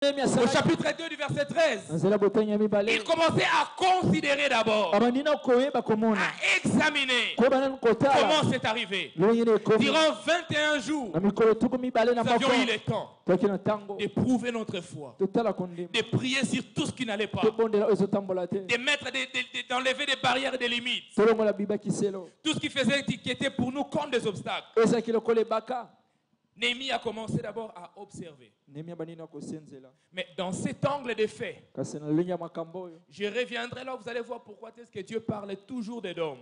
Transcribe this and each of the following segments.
Au chapitre 2 du verset 13, il commençait à considérer d'abord, à examiner comment c'est arrivé. Durant 21 jours, nous avions eu le temps d'éprouver notre foi, de prier sur tout ce qui n'allait pas, d'enlever des barrières et des limites, tout ce qui faisait qui était pour nous comme des obstacles. Néhémie a commencé d'abord à observer. Mais dans cet angle de fait, je reviendrai là, vous allez voir pourquoi est-ce que Dieu parle toujours d'Édom.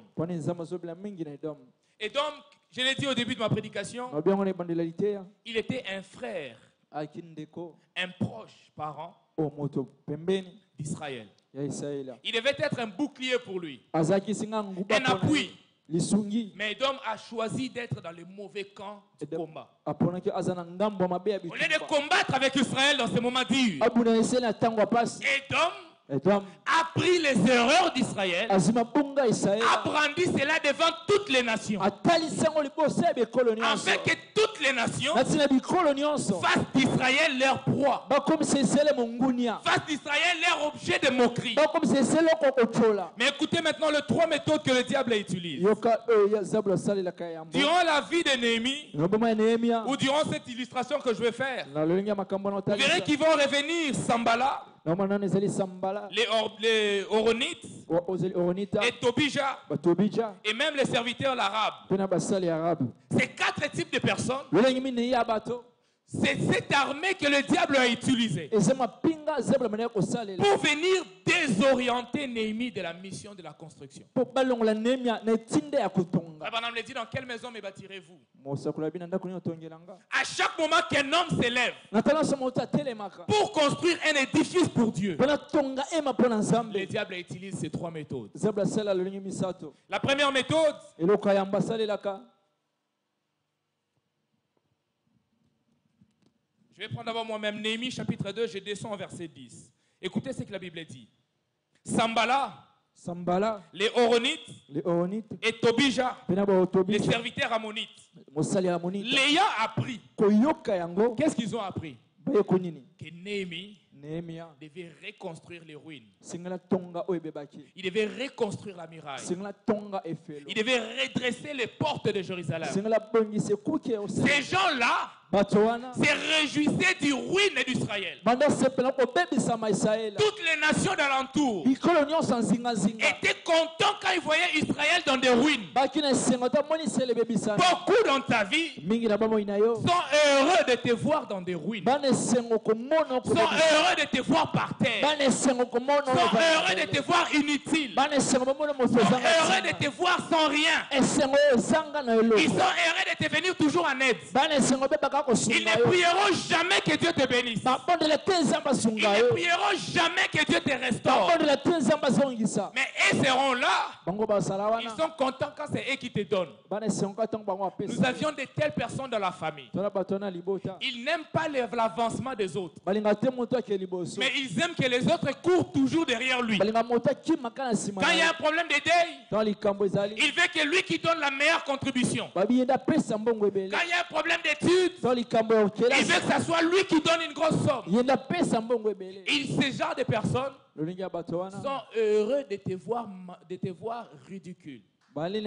Édom, je l'ai dit au début de ma prédication, il était un frère, un proche parent d'Israël. Il devait être un bouclier pour lui, un appui. Mais Édom a choisi d'être dans le mauvais camp du combat. Au lieu de combattre avec Israël dans ce moment durs, Édom a pris les erreurs d'Israël, a brandi cela devant toutes les nations, afin que toutes les nations fassent d'Israël leur proie, fassent d'Israël leur objet de moquerie. Mais écoutez maintenant les trois méthodes que le diable utilise. Durant la vie de Néhémie, ou durant cette illustration que je vais faire, vous verrez qu'ils vont revenir Sambala, les Oronites et Tobija et même les serviteurs arabes. Ces quatre types de personnes, c'est cette armée que le diable a utilisée pour venir désorienter Néhémie de la mission de la construction. Abraham le dit, dans quelle maison me bâtirez-vous? À chaque moment qu'un homme s'élève pour construire un édifice pour Dieu, le diable utilise ces trois méthodes. La première méthode, je vais prendre d'abord moi-même Néhémie chapitre 2, je descends au verset 10. Écoutez ce que la Bible dit. Sambala, les Oronites et Tobija, les serviteurs ammonites, l'ayant appris. Qu'est-ce qu'ils ont appris? Que Néhémie devait reconstruire les ruines. Il devait reconstruire la muraille. Il devait redresser les portes de Jérusalem. Ces gens-là se réjouissaient du ruine d'Israël. Toutes les nations d'alentour étaient contents quand ils voyaient Israël dans des ruines. Beaucoup dans ta vie sont heureux de te voir dans des ruines, sont heureux de te voir par terre, sont heureux de te voir inutile, sont heureux de te voir sans rien. Ils sont heureux de te venir toujours en aide. Ils ne prieront jamais que Dieu te bénisse. Ils ne prieront jamais que Dieu te restaure. Mais ils seront là. Ils sont contents quand c'est eux qui te donnent. Nous avions de telles personnes dans la famille. Ils n'aiment pas l'avancement des autres, mais ils aiment que les autres courent toujours derrière lui. Quand il y a un problème de deuil, il veut que lui qui donne la meilleure contribution. Quand il y a un problème d'études, il veut que ce soit lui qui donne une grosse somme. Ces genres de personnes sont heureux de te voir ridicule. Sont heureux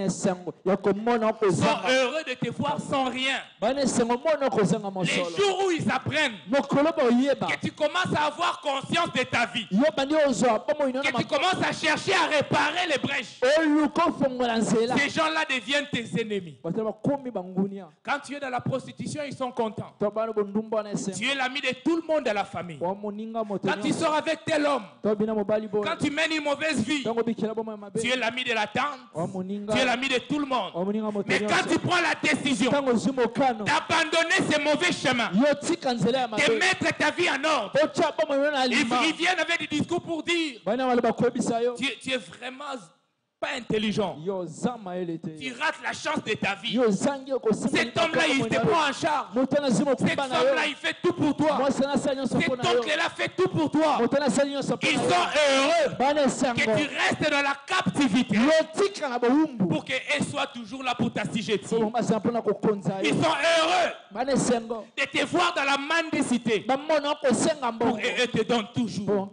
de te voir sans rien. Les jours où ils apprennent que tu commences à avoir conscience de ta vie, que tu commences à chercher à réparer les brèches, ces gens-là deviennent tes ennemis. Quand tu es dans la prostitution, ils sont contents. Tu es l'ami de tout le monde de la famille. Quand tu sors avec tel homme, quand tu mènes une mauvaise vie, tu es l'ami de la tante, tu es l'ami de tout le monde. Mais quand tu prends la décision d'abandonner ces mauvais chemins, de mettre ta vie en ordre, ils viennent avec des discours pour dire tu es vraiment pas intelligent. Tu rates la chance de ta vie. Cet homme-là, il te prend en charge. Cette femme-là, il fait tout pour toi. Cet oncle-là fait tout pour toi. Ils sont heureux que tu restes dans la captivité pour qu'elle soit toujours là pour t'assujettir. Ils sont heureux de te voir dans la mendicité pour qu'elle te donne toujours.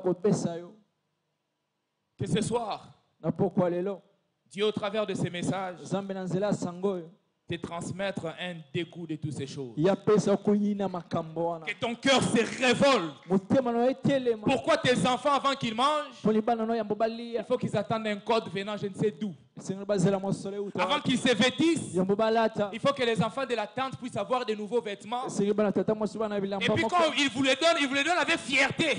Que ce soir, Dieu, au travers de ces messages, te transmettre un dégoût de toutes ces choses. Que ton cœur se révolte. Pourquoi tes enfants, avant qu'ils mangent, il faut qu'ils attendent un code venant je ne sais d'où. Avant qu'ils se vêtissent, il faut que les enfants de la tante puissent avoir de nouveaux vêtements. Et puis quand ils vous les donnent avec fierté.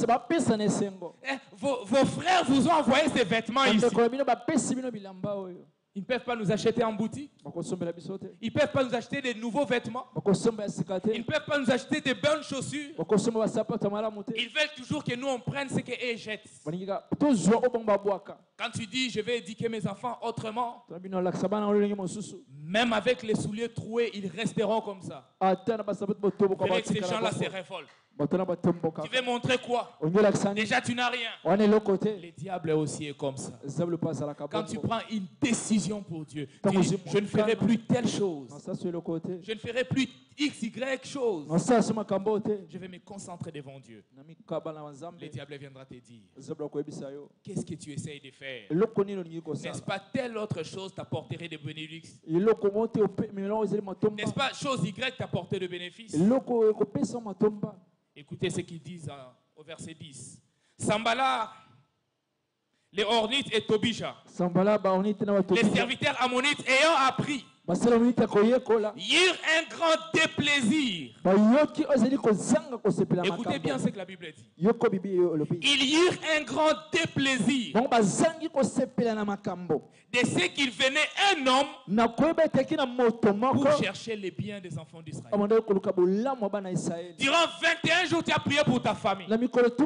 Vos frères vous ont envoyé ces vêtements ici. Ils ne peuvent pas nous acheter en boutique. Ils ne peuvent pas nous acheter de nouveaux vêtements. Ils ne peuvent pas nous acheter de bonnes chaussures. Ils veulent toujours que nous on prenne ce qu'eux jettent. Quand tu dis je vais éduquer mes enfants autrement, même avec les souliers troués, ils resteront comme ça. Que ces gens-là se révoltent. Tu veux montrer quoi? Déjà tu n'as rien. Le diable aussi est comme ça. Quand tu prends une décision pour Dieu, tu dis, je ne ferai plus telle chose. Je ne ferai plus X, Y chose. Je vais me concentrer devant Dieu. Le diable viendra te dire, qu'est-ce que tu essayes de faire? N'est-ce pas telle autre chose t'apporterait de bénéfices? N'est-ce pas chose Y t'apporter de bénéfices? Écoutez ce qu'ils disent au verset 10. Sambala, les Ornites et Tobija, les serviteurs ammonites ayant appris, eurent un grand déplaisir. Écoutez bien ce que la Bible dit. Ils eurent un grand déplaisir de ce qu'il venait un homme pour chercher les biens des enfants d'Israël. Durant 21 jours, tu as prié pour ta famille. Durant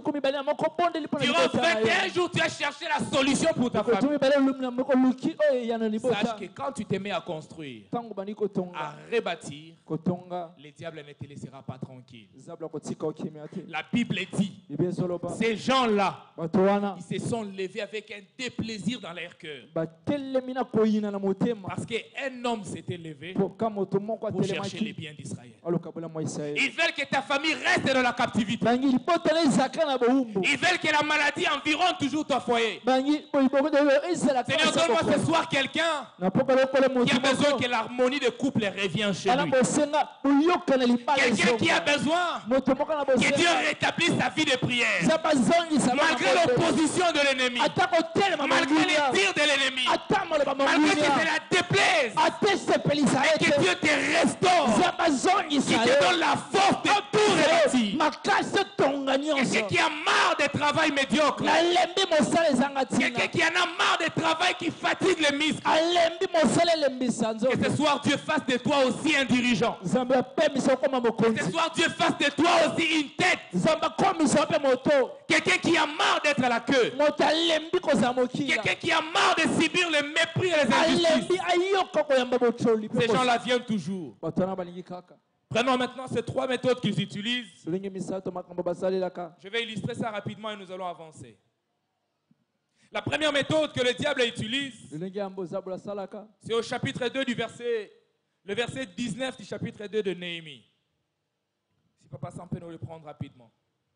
21 jours, tu as cherché la solution pour ta famille. Sache que quand tu te mets à construire, à rebâtir, le diable ne te laissera pas tranquille. La Bible dit, ces gens-là, ils se sont levés avec un déplaisir dans leur cœur. Parce qu'un homme s'était levé pour chercher les biens d'Israël. Ils veulent que ta famille reste dans la captivité. Ils veulent que la maladie environne toujours ton foyer. Seigneur, donne-moi ce soir quelqu'un qui a besoin que l'harmonie de couple revienne chez lui. Quelqu'un qui a besoin que Dieu rétablisse sa vie de prière. Malgré l'opposition de l'ennemi, malgré les tirs de l'ennemi, malgré que cela déplaise, et que Dieu te restaure, qu'il te donne la force de tout réussir. Quelqu'un qui a marre de travail médiocre, quelqu'un qui en a marre de travail qui fatigue les muscles, que ce soir Dieu fasse de toi aussi un dirigeant. Que ce soir Dieu fasse de toi aussi une tête. Quelqu'un qui a marre d'être à la queue. Quelqu'un qui a marre de subir le mépris et les injustices. Ces gens-là viennent toujours. Prenons maintenant ces trois méthodes qu'ils utilisent. Je vais illustrer ça rapidement et nous allons avancer. La première méthode que le diable utilise, c'est au chapitre 2 le verset 19 du chapitre 2 de Néhémie. Si Papa s'en peut nous le prendre rapidement.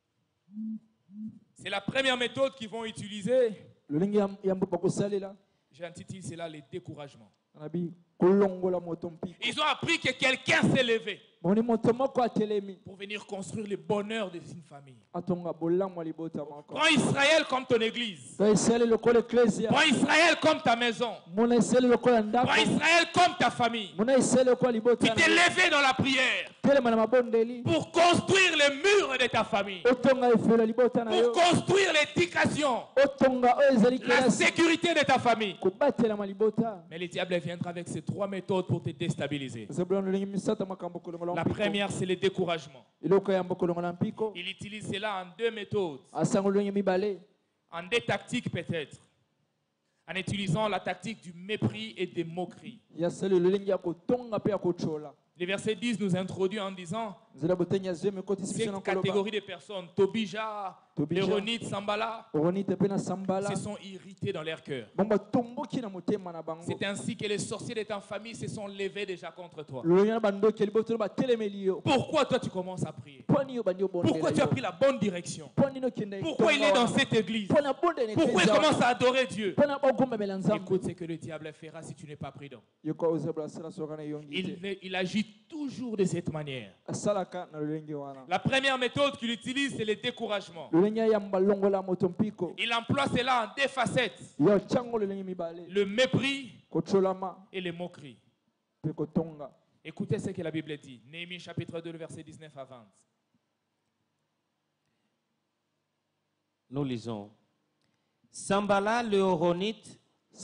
C'est la première méthode qu'ils vont utiliser. J'ai intitulé cela les découragements. Ils ont appris que quelqu'un s'est levé pour venir construire le bonheur de une famille. Prends Israël comme ton église. Prends Israël comme ta maison. Prends Israël comme ta famille. Tu t'es levé dans la prière pour construire les murs de ta famille, pour construire l'éducation, la sécurité de ta famille. Mais le diable viendra avec ses trois méthodes pour te déstabiliser. La première, c'est le découragement. Il utilise cela en deux méthodes, en deux tactiques peut-être. en utilisant la tactique du mépris et des moqueries. Le verset 10 nous introduit en disant cette catégorie de personnes, Tobija, Léronite, Sambala, se sont irrités dans leur cœur. C'est ainsi que les sorciers de ta famille se sont levés déjà contre toi. Pourquoi toi tu commences à prier? Pourquoi tu as pris la bonne direction? Pourquoi il est dans cette église? Pourquoi il commence à adorer Dieu? Écoute ce que le diable fera si tu n'es pas prudent. Il agit toujours de cette manière. La première méthode qu'il utilise, c'est le découragement. Il emploie cela en deux facettes: le mépris et les moqueries. Écoutez ce que la Bible dit. Néhémie chapitre 2, verset 19 à 20. Nous lisons. Sambala le Horonite,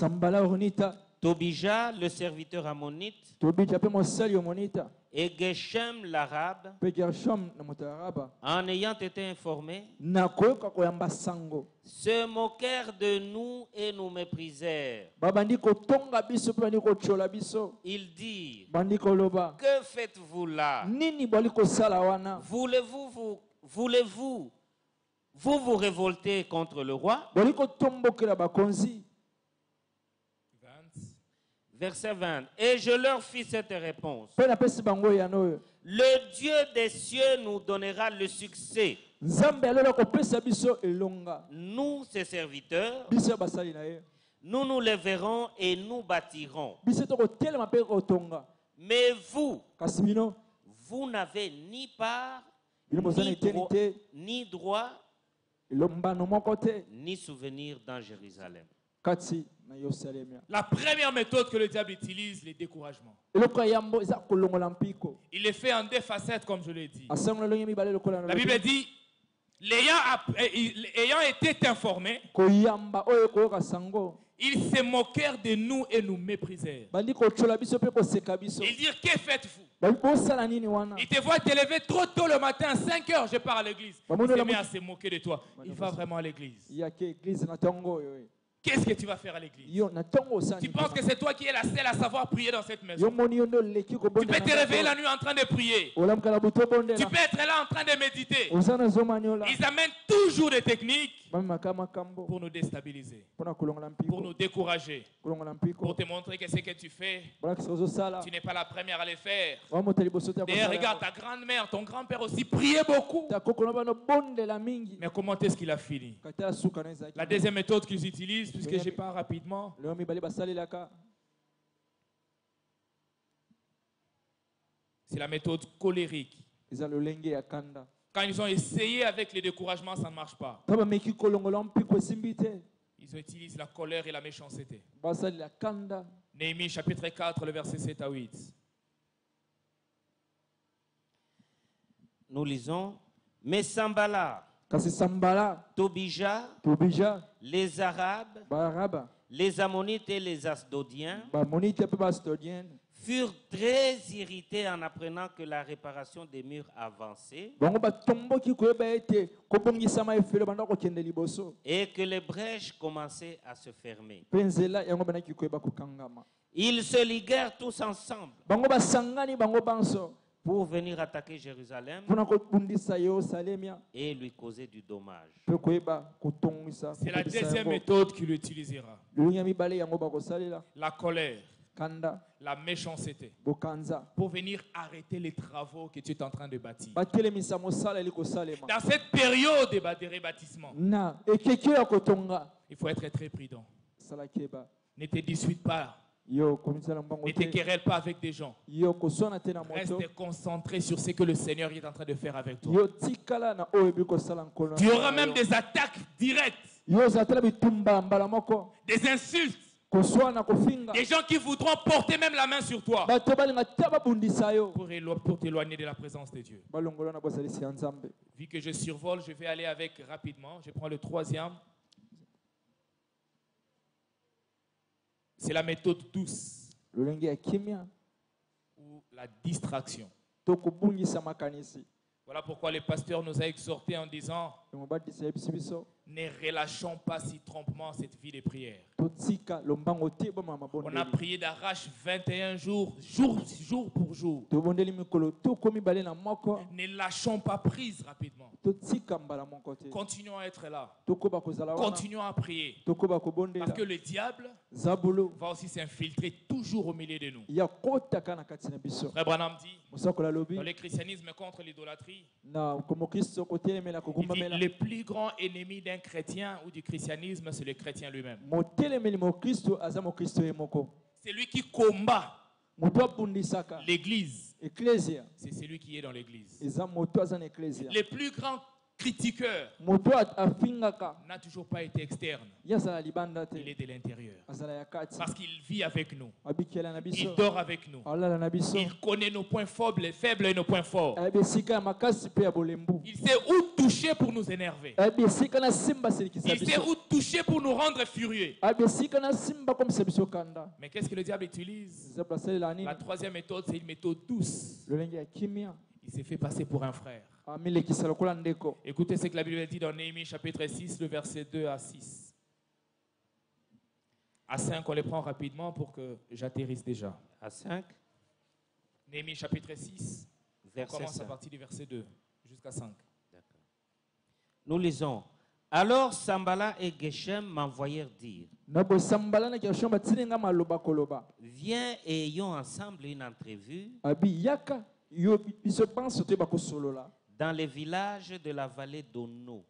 Tobija le serviteur ammonite, et Geshem l'arabe, en ayant été informés, se moquèrent de nous et nous méprisèrent. Ils dirent: que faites-vous là? Voulez-vous vous révolter contre le roi? Verset 20. Et je leur fis cette réponse: le Dieu des cieux nous donnera le succès. Nous, ses serviteurs, nous nous lèverons et nous bâtirons. Mais vous n'avez ni part, ni droit, ni souvenir dans Jérusalem. La première méthode que le diable utilise, le découragement. Il le fait en deux facettes, comme je l'ai dit. La Bible dit, ayant été informés, ils se moquèrent de nous et nous méprisèrent. Ils dirent: que faites-vous? Ils te voient te lever trop tôt le matin, à 5 heures, je pars à l'église. Ils se mettent à se moquer de toi. Il va vraiment à l'église. Qu'est-ce que tu vas faire à l'église? Tu penses que c'est toi qui es la seule à savoir prier dans cette maison? Tu peux te réveiller la nuit en train de prier. Tu peux être là en train de méditer. Ils amènent toujours des techniques pour nous déstabiliser, pour nous décourager, pour te montrer que ce que tu fais, tu n'es pas la première à le faire. D'ailleurs, regarde, ta grand-mère, ton grand-père aussi priait beaucoup. Mais comment est-ce qu'il a fini? La deuxième méthode qu'ils utilisent, puisque je pars rapidement, c'est la méthode colérique. Quand ils ont essayé avec le découragement, ça ne marche pas. Ils utilisent la colère et la méchanceté. Néhémie chapitre 4, le verset 7 à 8. Nous lisons. Mais Sambala, Tobija, les Arabes, les Ammonites et les Asdodiens furent très irrités en apprenant que la réparation des murs avançait et que les brèches commençaient à se fermer. Ils se liguèrent tous ensemble pour venir attaquer Jérusalem et lui causer du dommage. C'est la deuxième méthode qu'il utilisera. La colère, la méchanceté, pour venir arrêter les travaux que tu es en train de bâtir. Dans cette période de rebâtissement, il faut être très prudent. Ne te dispute pas. Ne te querelle pas avec des gens. Reste concentré sur ce que le Seigneur est en train de faire avec toi. Tu auras même des attaques directes, des insultes, des gens qui voudront porter même la main sur toi pour t'éloigner de la présence de Dieu. Vu que je survole, je vais aller avec rapidement. Je prends le troisième. C'est la méthode douce ou la distraction. Voilà pourquoi le pasteur nous a exhortés en disant: ne relâchons pas si trompement cette vie de prière. On a prié d'arrache 21 jours, jour pour jour. Ne lâchons pas prise rapidement. Continuons à être là. Continuons à prier. Parce que le diable va aussi s'infiltrer toujours au milieu de nous. Frère Branham dit, dans le christianisme contre l'idolâtrie, le plus grand ennemi d'un chrétien ou du christianisme, c'est le chrétien lui-même. C'est lui qui combat l'église. C'est celui qui est dans l'église. Le plus grand critiqueur n'a toujours pas été externe. Il est de l'intérieur. Parce qu'il vit avec nous. Il dort avec nous. Il connaît nos points faibles et nos points forts. Il sait où toucher pour nous énerver. Il sait où toucher pour nous rendre furieux. Mais qu'est-ce que le diable utilise? La troisième méthode, c'est une méthode douce. Il s'est fait passer pour un frère. Écoutez ce que la Bible dit dans Néhémie chapitre 6, le verset 2 à 6. À 5, on les prend rapidement pour que j'atterrisse déjà. À 5. Néhémie chapitre 6, on commence à partir du verset 2 jusqu'à 5. D'accord. Nous lisons. Alors Sambala et Geshem m'envoyèrent dire: viens et ayons ensemble une entrevue dans les villages de la vallée d'Ono.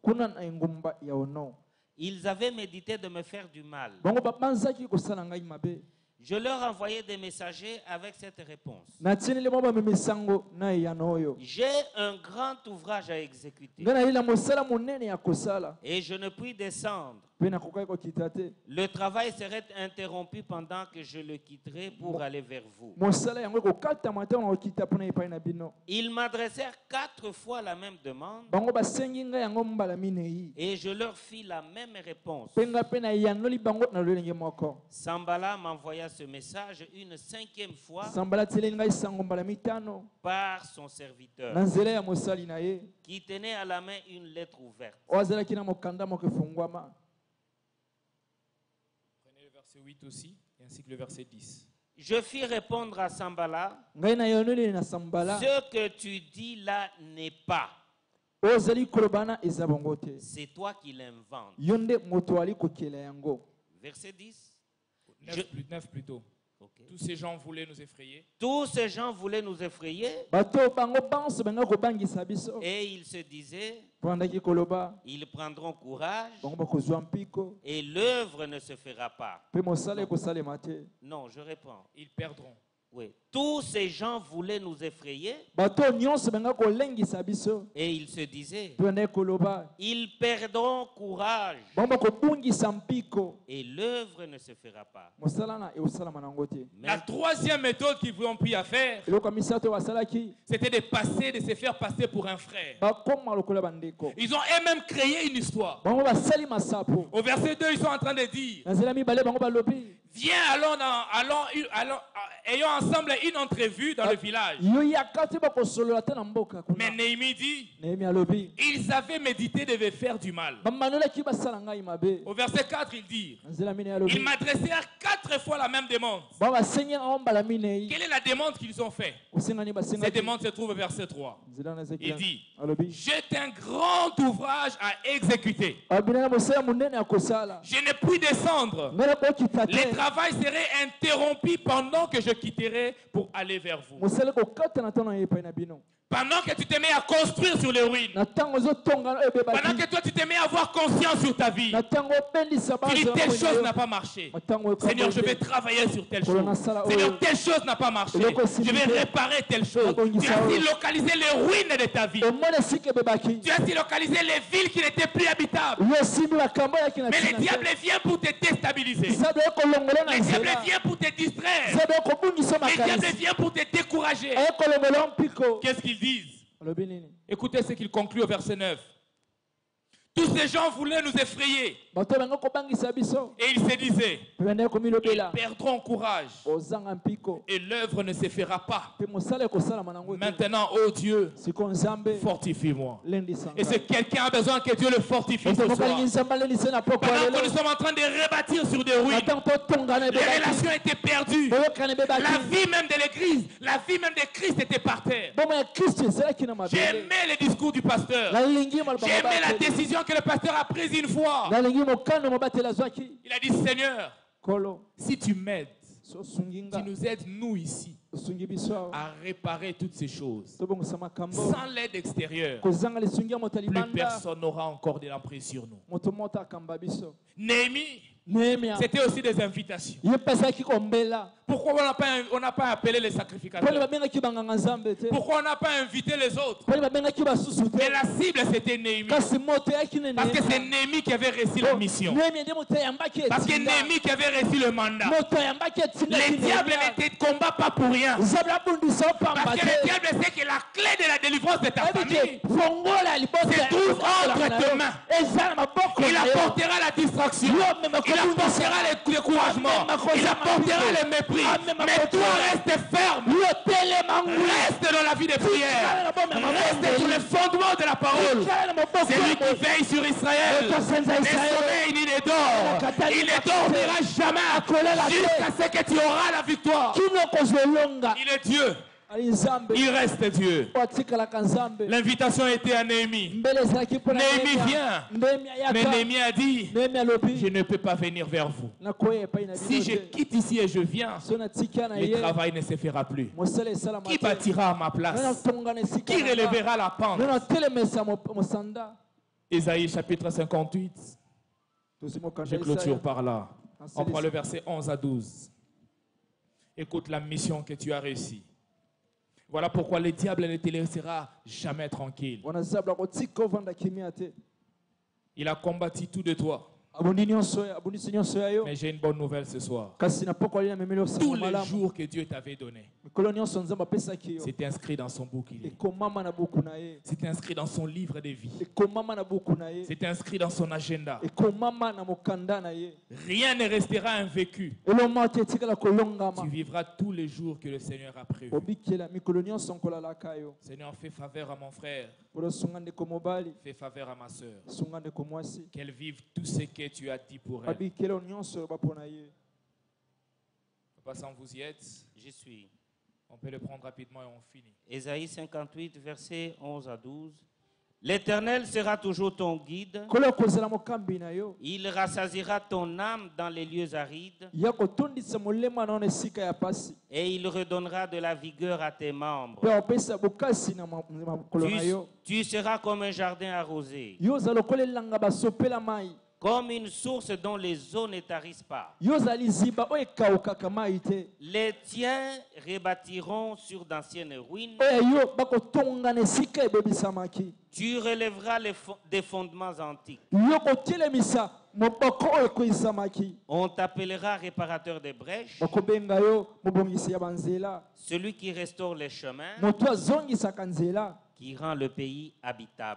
Ils avaient médité de me faire du mal. Je leur envoyais des messagers avec cette réponse: j'ai un grand ouvrage à exécuter et je ne puis descendre. Le travail serait interrompu pendant que je le quitterai pour aller vers vous. Ils m'adressèrent 4 fois la même demande et je leur fis la même réponse. Sambala m'envoya ce message une 5e fois par son serviteur qui tenait à la main une lettre ouverte. Prenez le verset 8 aussi, ainsi que le verset 10. Je fis répondre à Sambala: ce que tu dis là n'est pas. C'est toi qui l'inventes. Verset 10. 9 plutôt. Okay. Tous ces gens voulaient nous effrayer. Tous ces gens voulaient nous effrayer. Et ils se disaient: ils prendront courage et l'œuvre ne se fera pas. Non, je reprends. Ils perdront. Oui. Tous ces gens voulaient nous effrayer. Et ils se disaient: ils perdront courage et l'œuvre ne se fera pas. La troisième méthode qu'ils ont pris à faire, c'était de se faire passer pour un frère. Ils ont eux-mêmes créé une histoire. Au verset 2, ils sont en train de dire: viens, ayons ensemble une entrevue dans le village. Mais Néhémie dit: ils avaient médité de me faire du mal. Au verset 4, il dit: ils m'adressèrent 4 fois la même demande. Quelle est la demande qu'ils ont faite? Cette demande se trouve au verset 3. Il dit: j'ai un grand ouvrage à exécuter. Je ne puis descendre. Le travail serait interrompu pendant que je quitterai pour aller vers vous. Pendant que tu te mets à construire sur les ruines, pendant que toi tu te mets à avoir conscience sur ta vie, tu dis: telle chose n'a pas marché. Seigneur, je vais travailler sur telle chose. Seigneur, telle chose n'a pas marché. Je vais réparer telle chose. Tu as aussi localisé les ruines de ta vie. Tu as aussi localisé les villes qui n'étaient plus habitables. Mais le diable vient pour te déstabiliser. Le diable vient pour te distraire. Le diable vient pour te décourager. Qu'est-ce qu'ils disent? Écoutez ce qu'il conclut au verset 9. Tous ces gens voulaient nous effrayer. Et ils se disaient, ils perdront courage et l'œuvre ne se fera pas. Maintenant, oh Dieu, fortifie-moi. Et si quelqu'un a besoin que Dieu le fortifie ce soir, pendant que nous sommes en train de rebâtir sur des ruines, les relations étaient perdues, la vie même de l'église, la vie même de Christ était par terre. J'ai aimé les discours du pasteur. J'ai aimé la décision que le pasteur a prise une fois. Il a dit, Seigneur, si tu m'aides, tu nous aides nous ici à réparer toutes ces choses. Sans l'aide extérieure, plus personne n'aura encore de l'emprise sur nous. Néhémie, c'était aussi des invitations. Pourquoi on n'a pas appelé les sacrificateurs? Pourquoi on n'a pas invité les autres? Mais la cible, c'était Néhémie. Parce que c'est Néhémie qui avait reçu la mission. Parce que Néhémie qui avait reçu le mandat. Les diables n'étaient de combat pas pour rien. Parce que le diable sait que la clé de la délivrance de ta famille se trouve entre tes mains. Il apportera la distraction. Il apportera le découragement. Il apportera le mépris. Mais toi, reste ferme. Reste dans la vie de prière. Reste sur le fondement de la parole. C'est lui qui veille sur Israël. Ne sommeille ni ne dort. Il ne dormira jamais jusqu'à ce que tu auras la victoire. Il est Dieu. Il reste Dieu. L'invitation était à Néhémie. Néhémie vient. Mais Néhémie a dit, je ne peux pas venir vers vous. Si je quitte ici et je viens, le travail ne se fera plus. Qui bâtira à ma place? Qui relèvera la pente? Ésaïe chapitre 58. Je clôture par là. On prend le verset 11 à 12. Écoute la mission que tu as réussie. Voilà pourquoi le diable ne te laissera jamais tranquille. Il a combattu tout de toi. Mais j'ai une bonne nouvelle ce soir. Tous les jours que Dieu t'avait donné, c'est inscrit dans son bouclier. C'est inscrit dans son livre de vie. C'est inscrit dans son agenda. Rien ne restera invécu. Tu vivras tous les jours que le Seigneur a prévus. Seigneur, fais faveur à mon frère. Fais faveur à ma soeur. Qu'elle vive tout ce que tu as dit pour elle. Papa, sans vous y êtes, j'y suis. On peut le prendre rapidement et on finit. Ésaïe 58, versets 11 à 12. L'Éternel sera toujours ton guide. Il rassasiera ton âme dans les lieux arides. Et il redonnera de la vigueur à tes membres. Tu seras comme un jardin arrosé, comme une source dont les eaux ne tarissent pas. Les tiens rebâtiront sur d'anciennes ruines. Tu relèveras des fondements antiques. On t'appellera réparateur des brèches, celui qui restaure les chemins, qui rend le pays habitable.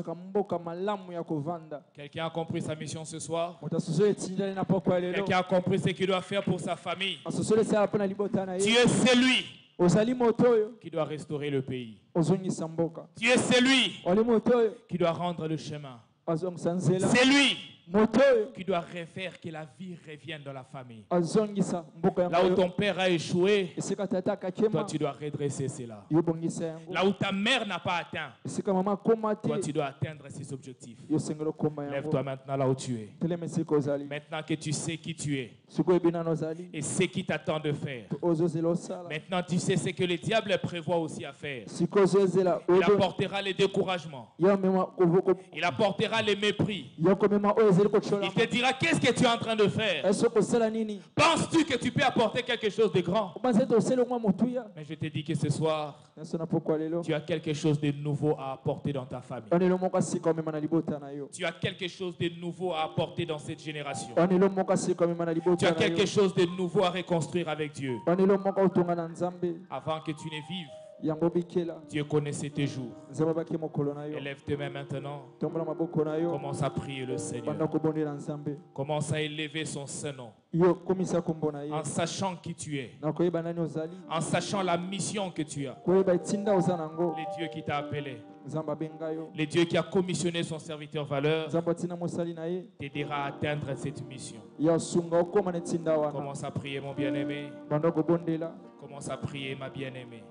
Quelqu'un a compris sa mission ce soir? Quelqu'un a compris ce qu'il doit faire pour sa famille? Tu es celui qui doit restaurer le pays. Tu es celui qui doit rendre le chemin. C'est lui qui doit refaire que la vie revienne dans la famille. Là où ton père a échoué, toi tu dois redresser cela. Là où ta mère n'a pas atteint, toi tu dois atteindre ses objectifs. Lève-toi maintenant là où tu es. Maintenant que tu sais qui tu es et ce qui t'attend de faire. Maintenant tu sais ce que le diable prévoit aussi à faire. Il apportera les découragements. Il apportera les mépris. Il te dira qu'est-ce que tu es en train de faire. Penses-tu que tu peux apporter quelque chose de grand? Mais je te dis que ce soir, tu as quelque chose de nouveau à apporter dans ta famille. Tu as quelque chose de nouveau à apporter dans cette génération. Tu as quelque chose de nouveau à reconstruire avec Dieu. Avant que tu ne vives Dieu connaissait tes jours. Élève tes mains maintenant. Commence à prier le Seigneur. Commence à élever son Saint-Nom. En sachant qui tu es. En sachant la mission que tu as. Les dieux qui t'a appelé. Les dieux qui a commissionné son serviteur valeur t'aidera à atteindre cette mission. Commence à prier, mon bien-aimé. Commence à prier, ma bien-aimée.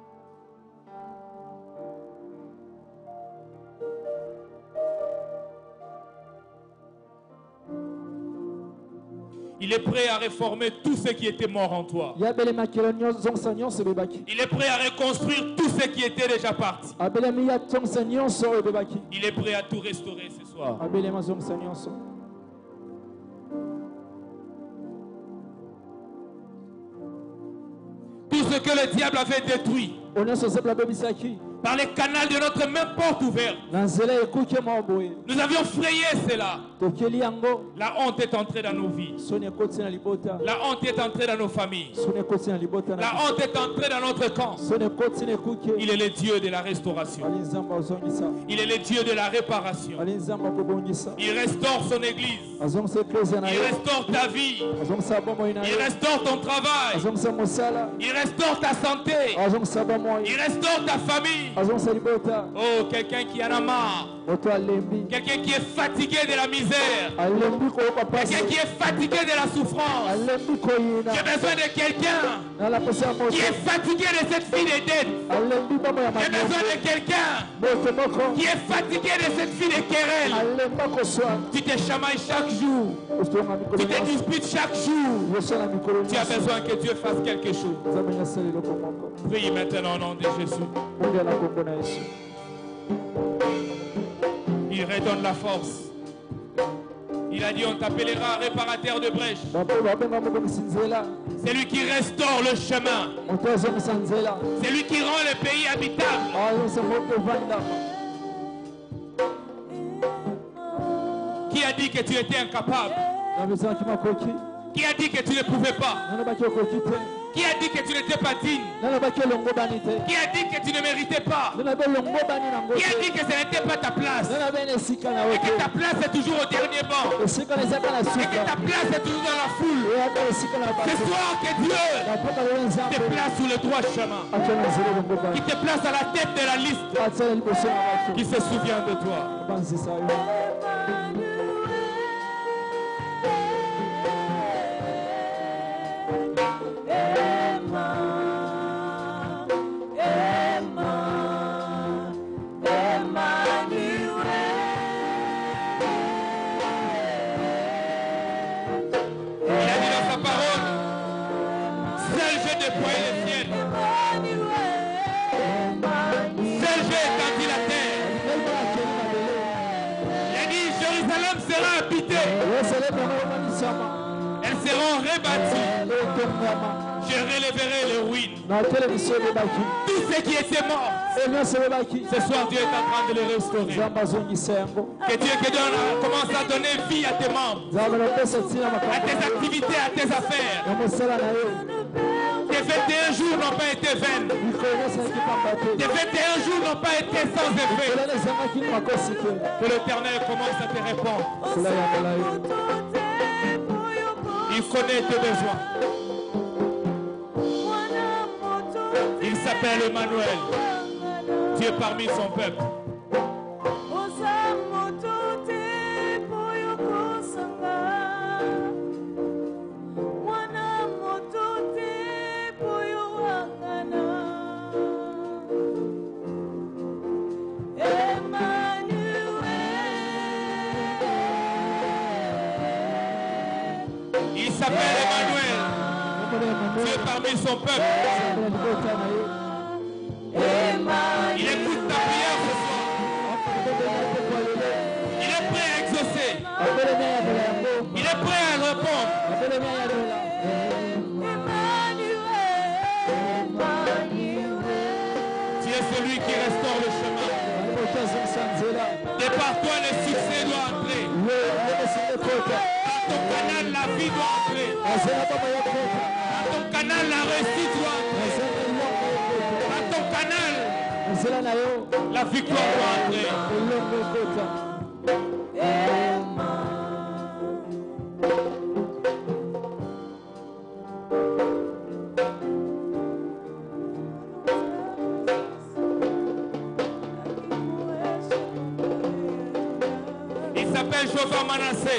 Il est prêt à réformer tout ce qui était mort en toi. Il est prêt à reconstruire tout ce qui était déjà parti. Il est prêt à tout restaurer ce soir. Tout ce que le diable avait détruit par les canaux de notre main porte ouverte, nous avions frayé cela. La honte est entrée dans nos vies. La honte est entrée dans nos familles. La honte est entrée dans notre camp. Il est le Dieu de la restauration. Il est le Dieu de la réparation. Il restaure son église. Il restaure ta vie. Il restaure ton travail. Il restaure ta santé. Il restaure ta famille. Oh, quelqu'un qui en a marre. Quelqu'un qui est fatigué de la misère. Quelqu'un qui est fatigué de la souffrance. J'ai besoin de quelqu'un qui est fatigué de cette vie des dettes. J'ai besoin de quelqu'un qui est fatigué de cette vie des querelles. Tu te chamailles chaque jour. Tu te disputes chaque jour. Tu as besoin que Dieu fasse quelque chose. Prie maintenant au nom de Jésus. Il redonne la force. Il a dit on t'appellera réparateur de brèches. C'est lui qui restaure le chemin. C'est lui qui rend le pays habitable. Qui a dit que tu étais incapable? Qui a dit que tu ne pouvais pas? Qui a dit que tu n'étais pas digne? Qui a dit que tu ne méritais pas? Qui a dit que ce n'était pas ta place? Et que ta place est toujours au dernier banc? Et que ta place est toujours dans la foule? Ce soir que Dieu te place sur le droit chemin. Qui te place à la tête de la liste. Qui se souvient de toi. Elles seront rebâties. Je relèverai les ruines. Tout ce qui était mort, ce soir Dieu est en train de les restaurer. Que Dieu commence à donner vie à tes membres, à tes activités, à tes affaires. Tes 21 jours n'ont pas été vaines. Tes 21 jours n'ont pas été sans effet. Que l'Éternel commence à te répondre. Il connaît tes besoins. Il s'appelle Emmanuel. Dieu parmi son peuple. Il s'appelle Emmanuel. Dieu parmi son peuple. Il écoute ta prière ce soir. Il est prêt à exaucer. Il est prêt à répondre. Tu es celui qui restaure le chemin. Et par toi le succès doit entrer. Dans ton canal la vie doit entrer. Dans ton canal la réussite doit entrer. Dans ton canal La victoire va entrer. Il s'appelle Jehovah Manassé.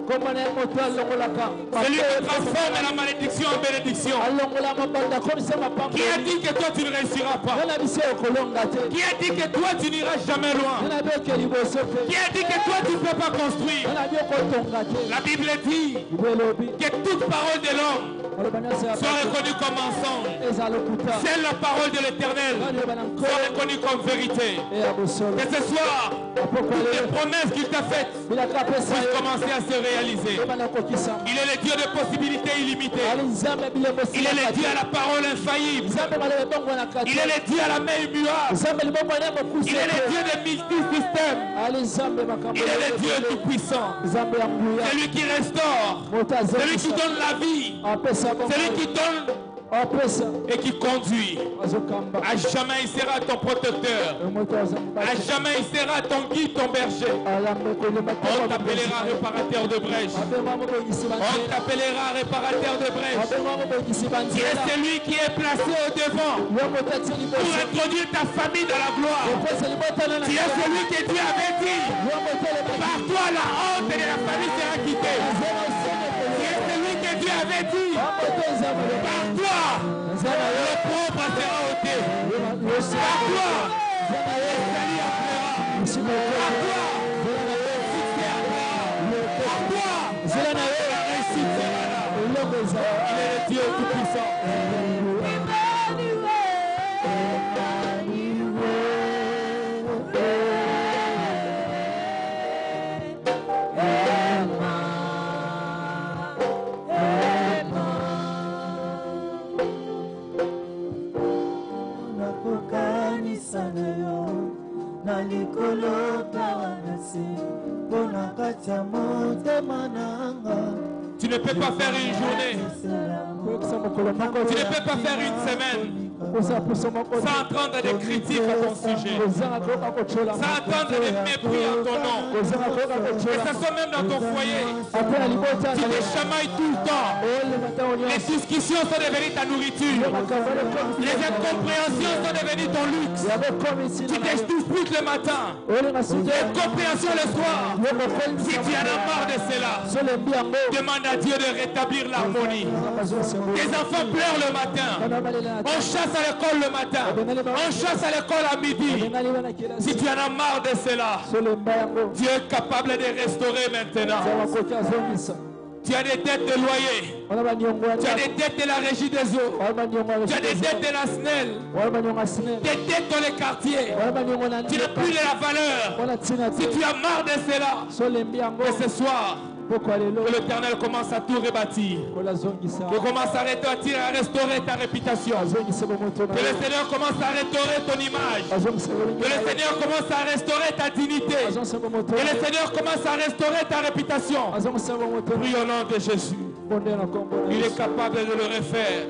Celui qui transforme la malédiction en bénédiction. Qui a dit que toi tu ne réussiras pas? Qui a dit que toi tu n'iras jamais loin? Qui a dit que toi tu ne peux pas construire? La Bible dit que toute parole de l'homme soit reconnue comme mensonge. C'est la parole de l'Éternel soit reconnue comme vérité. Que ce soir, les promesses qu'il t'a faites puissent commencer à se réaliser. Il est le Dieu de possibilités illimitées. Il est le Dieu à la parole infaillible. Il est le Dieu à la main immuable. Il est le Dieu des multisystèmes. Il est le Dieu tout puissant. Celui qui restaure. Celui qui donne la vie. Celui qui donne et qui conduit. À jamais il sera ton protecteur. À jamais il sera ton guide, ton berger. On t'appellera réparateur de brèches. On t'appellera réparateur de brèches. Tu es celui qui est placé au devant pour introduire ta famille dans la gloire. Tu es celui que Dieu avait dit. Par toi la honte de la famille sera quittée. Tu es celui que Dieu avait dit. Par toi, le pauvre sera ôté. Par toi, le salut appellera. Par toi, le succès appellera. Par toi, la réussite sera là. Il est le Dieu tout-puissant. Tu ne peux pas faire une journée. Tu ne peux pas faire une semaine sans entendre des critiques à ton sujet, sans entendre des mépris en ton nom. Et ça soit même dans ton foyer. Tu te chamailles tout le temps. Les discussions sont devenues ta nourriture. Les incompréhensions sont devenues ton luxe. Tu t'expliques le matin. Les compréhensions le soir. Si tu en as marre de cela, demande à Dieu de rétablir l'harmonie. Tes enfants pleurent le matin. On chasse à l'école le matin. On chasse à l'école à midi. Si tu en as marre de cela, Dieu est capable de restaurer maintenant. Tu as des dettes de loyer. Tu as des dettes de la régie des eaux. Tu as des dettes de la SNEL. Des dettes dans les quartiers. Tu n'as plus de la valeur. Si tu as marre de cela, que ce soir, que l'Éternel commence à tout rebâtir. Que commence à restaurer ta réputation. Que le Seigneur commence à restaurer ton image. Que le Seigneur commence à restaurer ta dignité. Que le Seigneur commence à restaurer ta réputation. Prie au nom de Jésus. Il est capable de le refaire.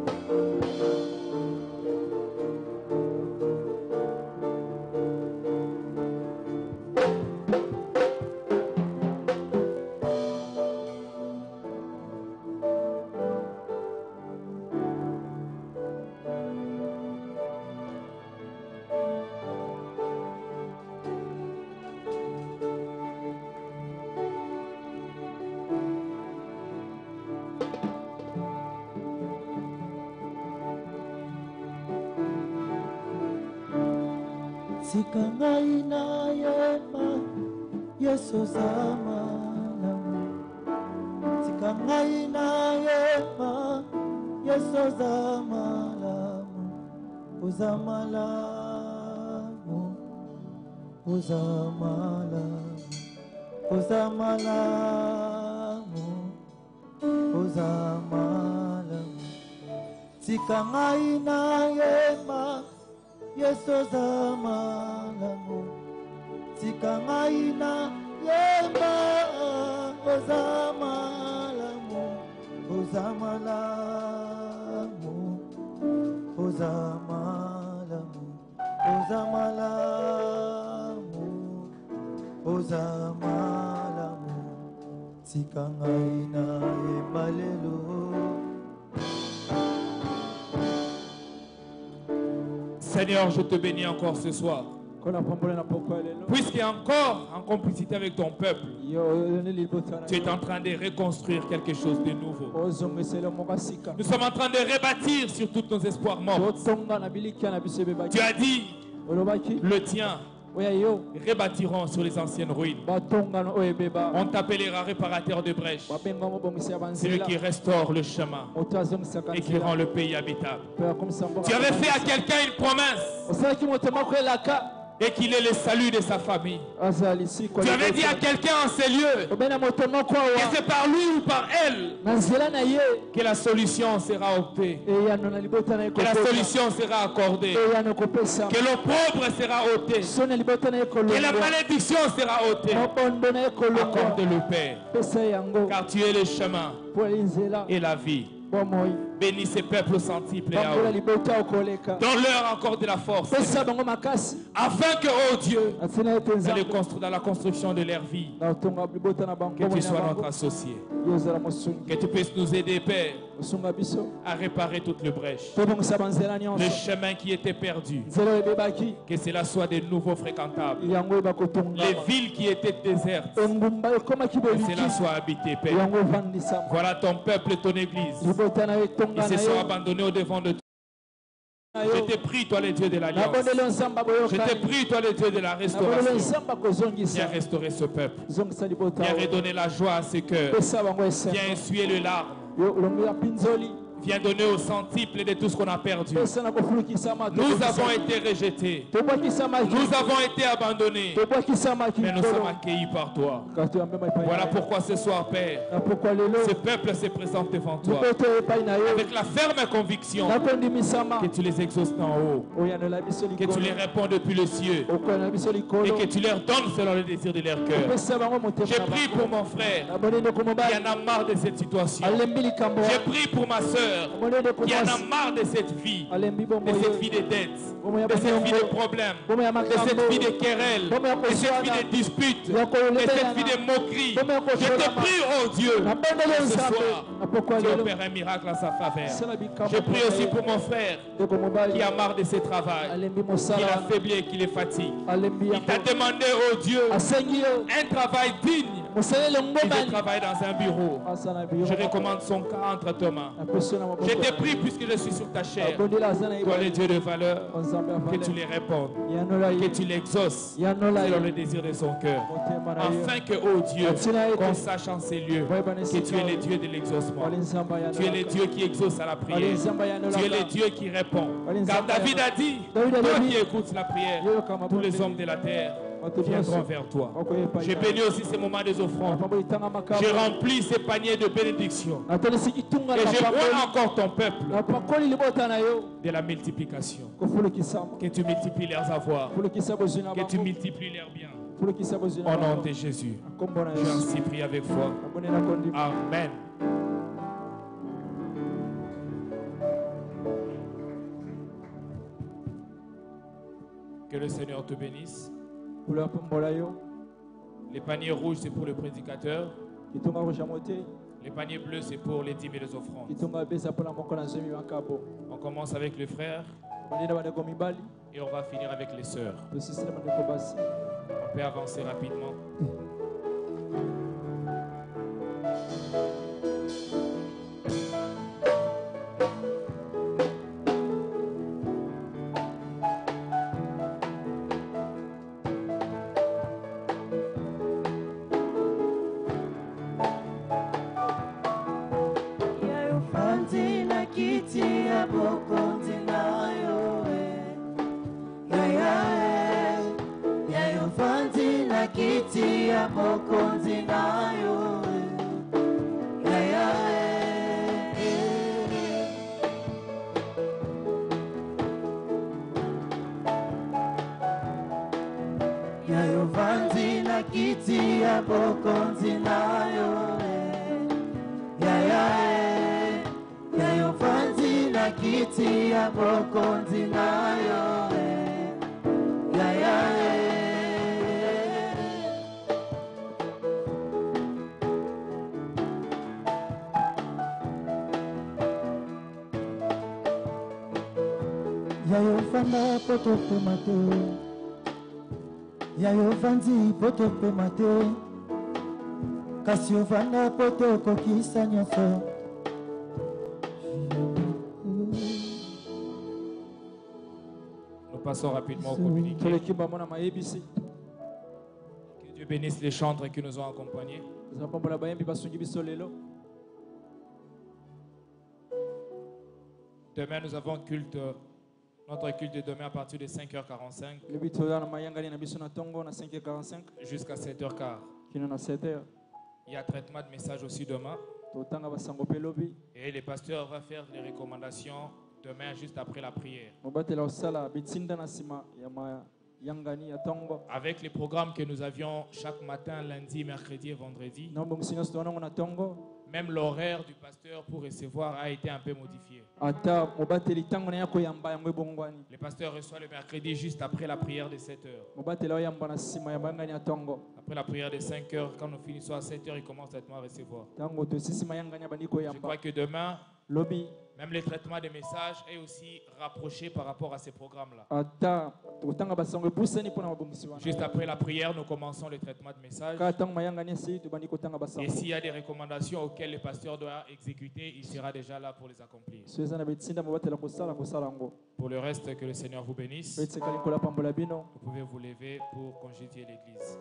Sikangai na yema Yesu zamalamu. Sikangai na yema Yesu zamalamu. Uzamalamu. Uzamalamu. Uzamalamu. Uzamalamu. Sikangai na yema Yesu zamalamu. Sikangai na yema uzamalamu. Uzamalamu. Uzamalamu. Uzamalamu. malamu tika ngai na yemba lelo. Seigneur, je te bénis encore ce soir. Puisqu'il y a encore en complicité avec ton peuple, tu es en train de reconstruire quelque chose de nouveau. Nous sommes en train de rebâtir sur tous nos espoirs morts. Tu as dit, le tien rebâtiront sur les anciennes ruines. On t'appellera réparateur de brèches. Celui qui restaure le chemin et qui rend le pays habitable. Tu avais fait à quelqu'un une promesse et qu'il est le salut de sa famille. Tu avais dit à quelqu'un en ces lieux que c'est par lui ou par elle que la solution sera optée, que la solution sera accordée, que l'opprobre sera ôté, que la malédiction sera ôtée. Accorde-le, Père, car tu es le chemin et la vie. Bénis ces peuples centiples et à eux. Donne-leur encore de la force, afin que, oh Dieu, dans la construction de leur vie, que tu sois notre associé, que tu puisses nous aider, Père, à réparer toutes les brèches, le chemin qui était perdu, que cela soit de nouveau fréquentable, les villes qui étaient désertes, que cela soit habité, Père. Voilà ton peuple et ton église. Ils se sont abandonnés au devant de toi. Je te prie, toi le Dieu de l'Alliance. Je te prie, toi le Dieu de la restauration. Viens restaurer ce peuple. Viens redonner la joie à ses cœurs. Viens essuyer les larmes. Viens donner au centuple de tout ce qu'on a perdu. Nous avons été rejetés. Nous avons été abandonnés. Mais nous sommes accueillis par toi. Voilà pourquoi ce soir, Père, ce peuple se présente devant toi avec la ferme conviction que tu les exauces d'en haut, que tu les réponds depuis le cieux et que tu leur donnes selon le désir de leur cœur. Je prie pour mon frère qui en a marre de cette situation. Je prie pour ma soeur qui en a marre de cette vie de dettes, de cette vie de problèmes, de cette vie de querelles, de cette vie de disputes, de cette vie de moqueries. Je te prie, oh Dieu, ce soir, tu opères un miracle en sa faveur. Je prie aussi pour mon frère qui a marre de ses travail, qui est affaibli et qui les fatigue. Il t'a demandé, oh Dieu, un travail digne. Il travaille dans un bureau. Je recommande son cas entre tes mains. Je te prie, puisque je suis sur ta chair, toi le Dieu de valeur, que tu les répondes, que tu l'exauces selon le désir de son cœur, afin que, oh Dieu, qu'on sache en ces lieux que tu es le Dieu de l'exaucement. Tu es le Dieu qui exauce à la prière. Tu es le Dieu qui répond. Car David a dit, toi qui écoutes la prière, tous les hommes de la terre viendront vers toi. J'ai béni aussi ces moments des offrandes. J'ai rempli ces paniers de bénédiction. Et je vois encore ton peuple de la multiplication. Que tu multiplies leurs avoirs. Que tu multiplies leurs biens. Au nom de Jésus. Je ainsi prie avec foi. Amen. Que le Seigneur te bénisse. Les paniers rouges, c'est pour le prédicateur. Les paniers bleus, c'est pour les dîmes et les offrandes. On commence avec les frères et on va finir avec les sœurs. On peut avancer rapidement. Yayo fanda poto pemate. Yayo fandi poto pemate. Kasio fanda poto kokisa nyoso. Nous passons rapidement au communiqué. Que Dieu bénisse les chantres qui nous ont accompagnés. Demain, nous avons culte. Notre culte est demain à partir de 5h45 jusqu'à 7h15. Il y a traitement de message aussi demain. Et le pasteur va faire les recommandations demain juste après la prière. Avec les programmes que nous avions chaque matin, lundi, mercredi et vendredi, même l'horaire du pasteur pour recevoir a été un peu modifié. Le pasteur reçoit le mercredi juste après la prière de 7h. Après la prière de 5h, quand nous finissons à 7h, il commence à recevoir. Je crois que demain, même le traitement des messages est aussi rapproché par rapport à ces programmes-là. Juste après la prière, nous commençons le traitement de messages. Et s'il y a des recommandations auxquelles le pasteur doit exécuter, il sera déjà là pour les accomplir. Pour le reste, que le Seigneur vous bénisse. Vous pouvez vous lever pour congédier l'Église.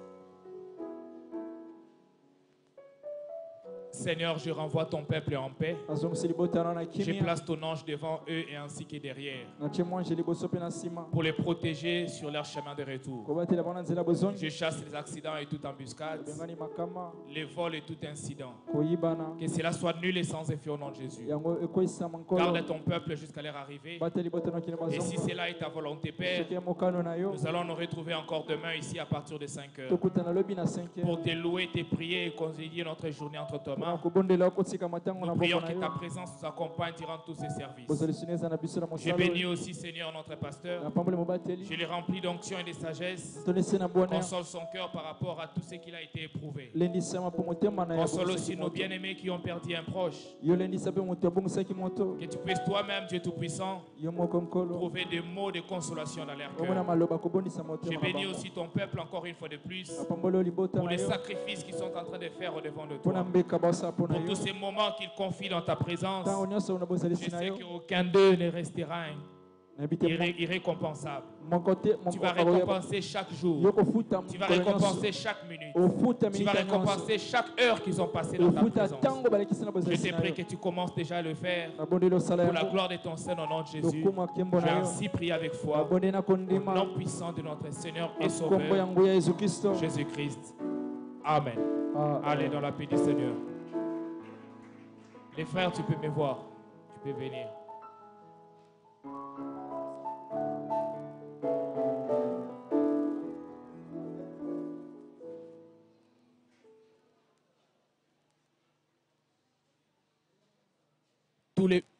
Seigneur, je renvoie ton peuple en paix. Je place ton ange devant eux et ainsi que derrière, pour les protéger sur leur chemin de retour. Je chasse les accidents et toute embuscade, les vols et tout incident. Que cela soit nul et sans effet au nom de Jésus. Garde ton peuple jusqu'à leur arrivée. Et si cela est ta volonté, Père, nous allons nous retrouver encore demain ici à partir de 5h pour te louer, te prier et concilier notre journée entre tes mains. Nous prions que ta présence nous accompagne durant tous ces services. Je bénis aussi, Seigneur, notre pasteur. Je le remplis d'onction et de sagesse. Console son cœur par rapport à tout ce qu'il a été éprouvé. Console aussi nos bien-aimés qui ont perdu un proche. Que tu puisses toi-même, Dieu Tout-Puissant, trouver des mots de consolation dans leur cœur. Je bénis aussi ton peuple encore une fois de plus pour les sacrifices qu'ils sont en train de faire au-devant de toi. Pour tous ces moments qu'ils confient dans ta présence, je sais qu'aucun d'eux ne restera irrécompensable. Tu vas récompenser chaque jour. Tu vas récompenser chaque minute. Tu vas récompenser chaque heure qu'ils ont passée dans ta présence. Je te prie que tu commences déjà à le faire pour la gloire de ton Saint au nom de Jésus. Je ainsi prie avec foi au nom puissant de notre Seigneur et Sauveur Jésus-Christ. Amen. Allez dans la paix du Seigneur. Les frères, tu peux me voir. Tu peux venir. Tous les